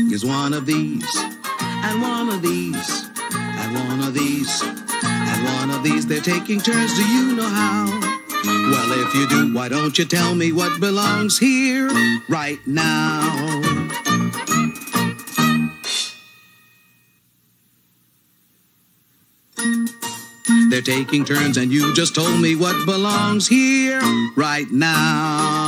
is one of these, and one of these, and one of these, and one of these. They're taking turns, do you know how? Well, if you do, why don't you tell me what belongs here right now? They're taking turns, and you just told me what belongs here right now.